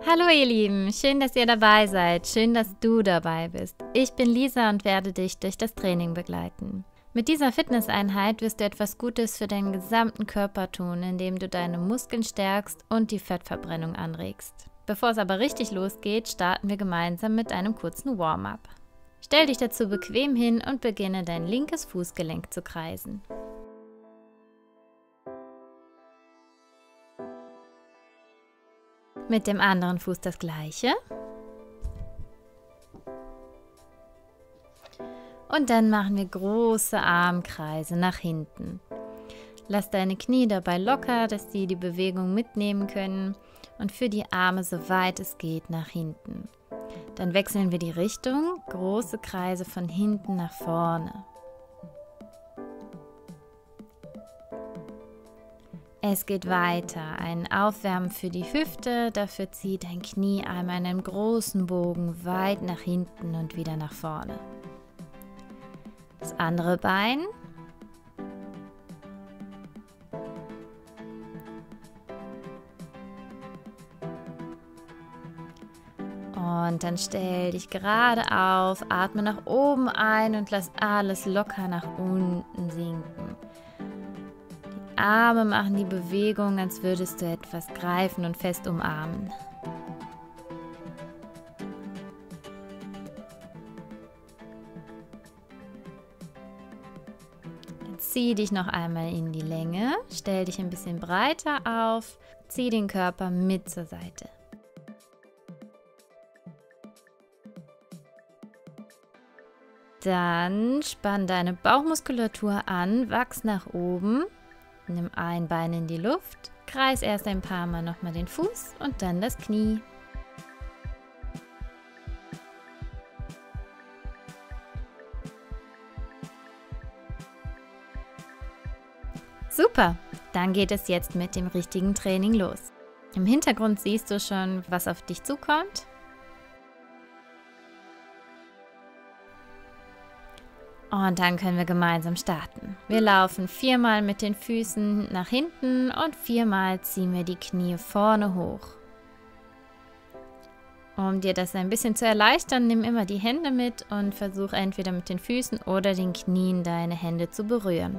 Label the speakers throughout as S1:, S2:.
S1: Hallo ihr Lieben, schön, dass ihr dabei seid, schön, dass du dabei bist. Ich bin Lisa und werde dich durch das Training begleiten. Mit dieser Fitnesseinheit wirst du etwas Gutes für deinen gesamten Körper tun, indem du deine Muskeln stärkst und die Fettverbrennung anregst. Bevor es aber richtig losgeht, starten wir gemeinsam mit einem kurzen Warm-up. Stell dich dazu bequem hin und beginne dein linkes Fußgelenk zu kreisen. Mit dem anderen Fuß das gleiche. Und dann machen wir große Armkreise nach hinten. Lass deine Knie dabei locker, dass sie die Bewegung mitnehmen können und für die Arme so weit es geht nach hinten. Dann wechseln wir die Richtung, große Kreise von hinten nach vorne. Es geht weiter, ein Aufwärmen für die Hüfte, dafür zieh dein Knie einmal in einem großen Bogen weit nach hinten und wieder nach vorne. Das andere Bein. Und dann stell dich gerade auf, atme nach oben ein und lass alles locker nach unten sinken. Die Arme machen die Bewegung, als würdest du etwas greifen und fest umarmen. Jetzt zieh dich noch einmal in die Länge, stell dich ein bisschen breiter auf, zieh den Körper mit zur Seite. Dann spann deine Bauchmuskulatur an, wachs nach oben, nimm ein Bein in die Luft, kreis erst ein paar Mal nochmal den Fuß und dann das Knie. Super, dann geht es jetzt mit dem richtigen Training los. Im Hintergrund siehst du schon, was auf dich zukommt. Und dann können wir gemeinsam starten. Wir laufen 4-mal mit den Füßen nach hinten und 4-mal ziehen wir die Knie vorne hoch. Um dir das ein bisschen zu erleichtern, nimm immer die Hände mit und versuch entweder mit den Füßen oder den Knien deine Hände zu berühren.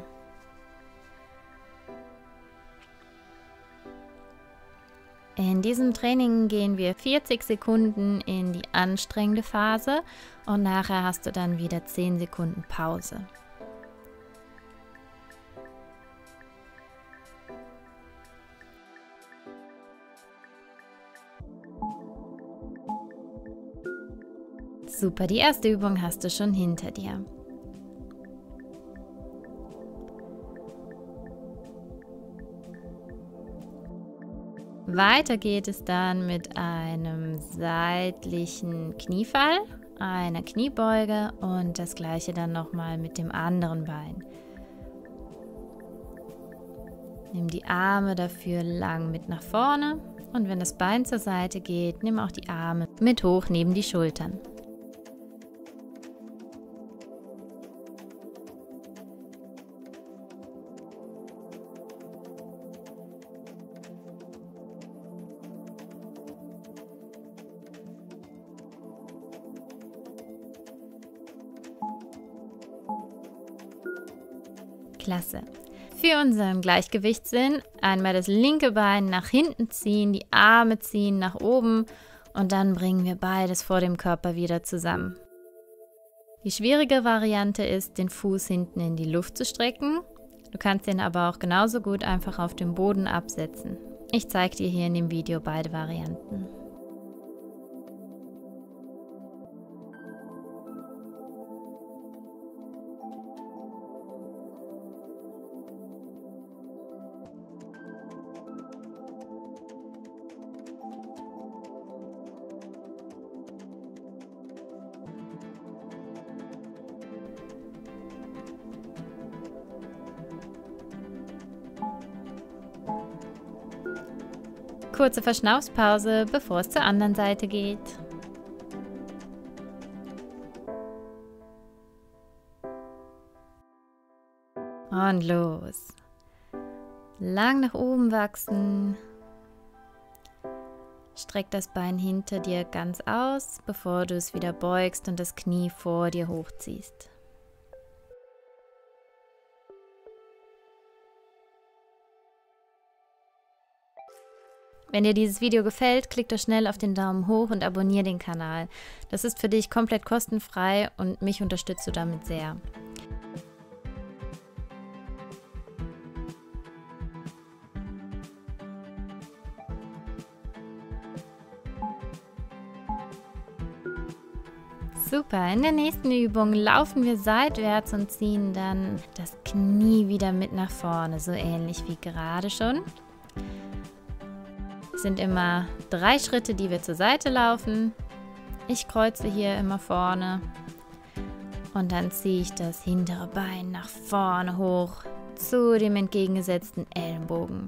S1: In diesem Training gehen wir 40 Sekunden in die anstrengende Phase und nachher hast du dann wieder 10 Sekunden Pause. Super, die erste Übung hast du schon hinter dir. Weiter geht es dann mit einem seitlichen Kniefall, einer Kniebeuge und das gleiche dann nochmal mit dem anderen Bein. Nimm die Arme dafür lang mit nach vorne und wenn das Bein zur Seite geht, nimm auch die Arme mit hoch neben die Schultern. Klasse. Für unseren Gleichgewichtssinn einmal das linke Bein nach hinten ziehen, die Arme ziehen nach oben und dann bringen wir beides vor dem Körper wieder zusammen. Die schwierige Variante ist, den Fuß hinten in die Luft zu strecken. Du kannst den aber auch genauso gut einfach auf dem Boden absetzen. Ich zeige dir hier in dem Video beide Varianten. Kurze Verschnaufspause, bevor es zur anderen Seite geht. Und los. Lang nach oben wachsen. Streck das Bein hinter dir ganz aus, bevor du es wieder beugst und das Knie vor dir hochziehst. Wenn dir dieses Video gefällt, klick doch schnell auf den Daumen hoch und abonniere den Kanal. Das ist für dich komplett kostenfrei und mich unterstützt du damit sehr. Super, in der nächsten Übung laufen wir seitwärts und ziehen dann das Knie wieder mit nach vorne, so ähnlich wie gerade schon. Es sind immer 3 Schritte, die wir zur Seite laufen. Ich kreuze hier immer vorne und dann ziehe ich das hintere Bein nach vorne hoch zu dem entgegengesetzten Ellenbogen.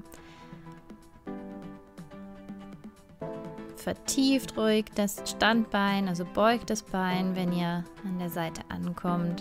S1: Vertieft ruhig das Standbein, also beugt das Bein, wenn ihr an der Seite ankommt.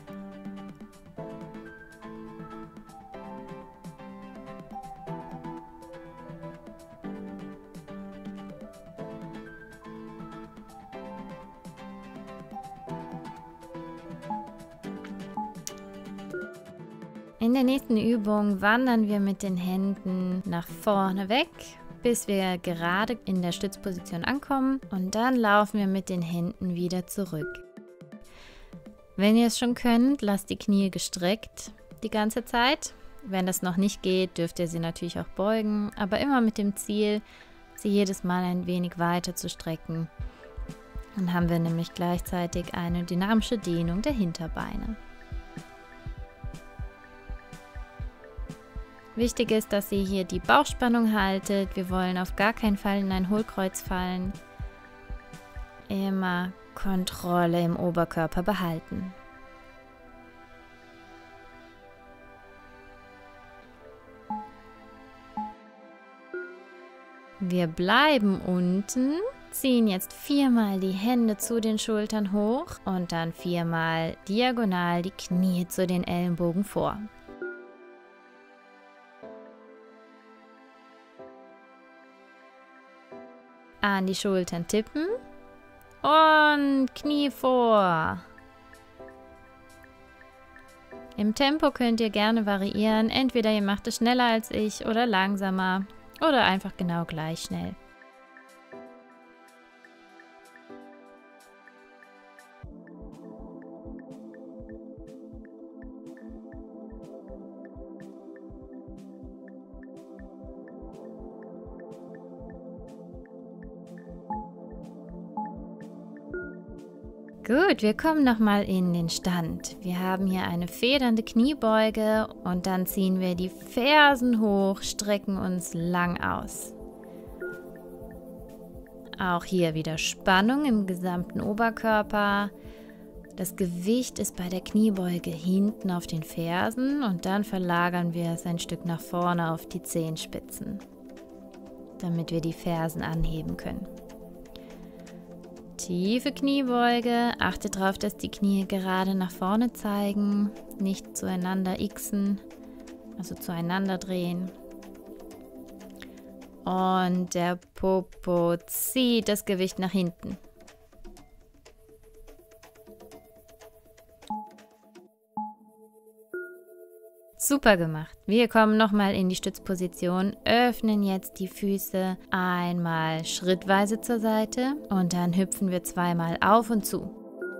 S1: In der nächsten Übung wandern wir mit den Händen nach vorne weg, bis wir gerade in der Stützposition ankommen und dann laufen wir mit den Händen wieder zurück. Wenn ihr es schon könnt, lasst die Knie gestreckt die ganze Zeit. Wenn das noch nicht geht, dürft ihr sie natürlich auch beugen, aber immer mit dem Ziel, sie jedes Mal ein wenig weiter zu strecken. Dann haben wir nämlich gleichzeitig eine dynamische Dehnung der Hinterbeine. Wichtig ist, dass ihr hier die Bauchspannung haltet. Wir wollen auf gar keinen Fall in ein Hohlkreuz fallen. Immer Kontrolle im Oberkörper behalten. Wir bleiben unten, ziehen jetzt 4-mal die Hände zu den Schultern hoch und dann 4-mal diagonal die Knie zu den Ellenbogen vor. An die Schultern tippen und Knie vor. Im Tempo könnt ihr gerne variieren, entweder ihr macht es schneller als ich oder langsamer oder einfach genau gleich schnell. Gut, wir kommen nochmal in den Stand. Wir haben hier eine federnde Kniebeuge und dann ziehen wir die Fersen hoch, strecken uns lang aus. Auch hier wieder Spannung im gesamten Oberkörper. Das Gewicht ist bei der Kniebeuge hinten auf den Fersen und dann verlagern wir es ein Stück nach vorne auf die Zehenspitzen, damit wir die Fersen anheben können. Tiefe Kniebeuge, achte darauf, dass die Knie gerade nach vorne zeigen, nicht zueinander xen, also zueinander drehen. Und der Popo zieht das Gewicht nach hinten. Super gemacht. Wir kommen nochmal in die Stützposition, öffnen jetzt die Füße einmal schrittweise zur Seite und dann hüpfen wir 2-mal auf und zu.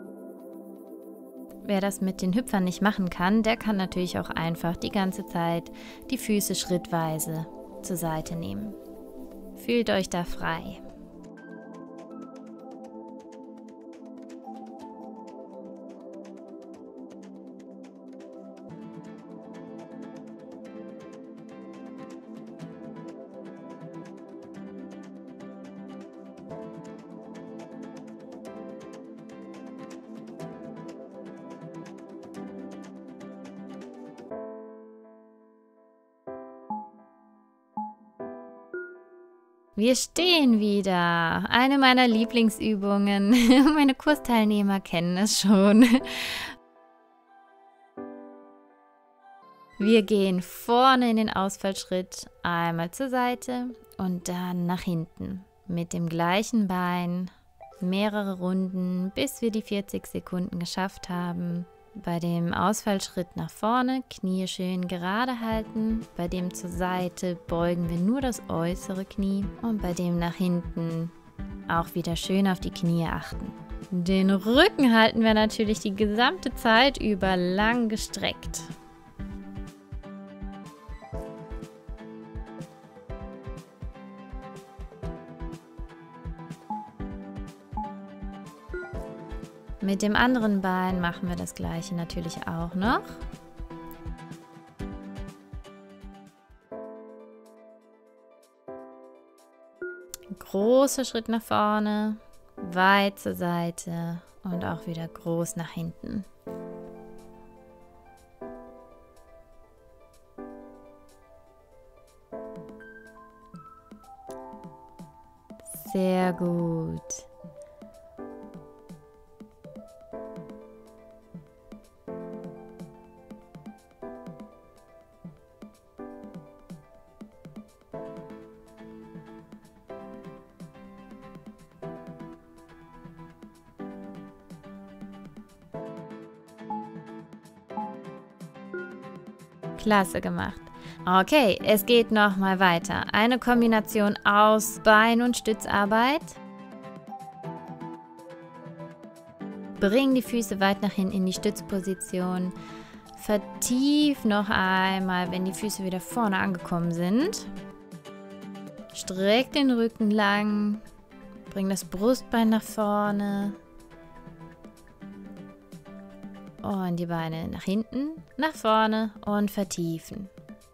S1: Wer das mit den Hüpfern nicht machen kann, der kann natürlich auch einfach die ganze Zeit die Füße schrittweise zur Seite nehmen. Fühlt euch da frei. Wir stehen wieder. Eine meiner Lieblingsübungen. Meine Kursteilnehmer kennen es schon. Wir gehen vorne in den Ausfallschritt, einmal zur Seite und dann nach hinten. Mit dem gleichen Bein mehrere Runden, bis wir die 40 Sekunden geschafft haben. Bei dem Ausfallschritt nach vorne, Knie schön gerade halten. Bei dem zur Seite beugen wir nur das äußere Knie. Und bei dem nach hinten auch wieder schön auf die Knie achten. Den Rücken halten wir natürlich die gesamte Zeit über lang gestreckt. Mit dem anderen Bein machen wir das gleiche natürlich auch noch. Großer Schritt nach vorne, weit zur Seite und auch wieder groß nach hinten. Sehr gut. Klasse gemacht. Okay, es geht nochmal weiter. Eine Kombination aus Bein- und Stützarbeit. Bring die Füße weit nach hinten in die Stützposition. Vertief noch einmal, wenn die Füße wieder vorne angekommen sind. Streck den Rücken lang. Bring das Brustbein nach vorne. Und die Beine nach hinten, nach vorne und vertiefen.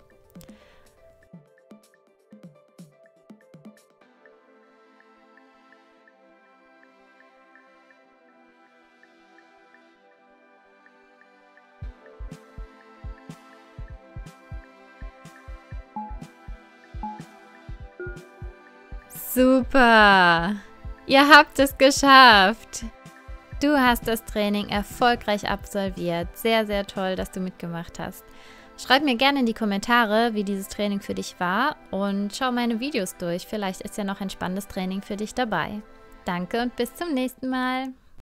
S1: Super! Ihr habt es geschafft! Du hast das Training erfolgreich absolviert. Sehr, sehr toll, dass du mitgemacht hast. Schreib mir gerne in die Kommentare, wie dieses Training für dich war und schau meine Videos durch. Vielleicht ist ja noch ein spannendes Training für dich dabei. Danke und bis zum nächsten Mal.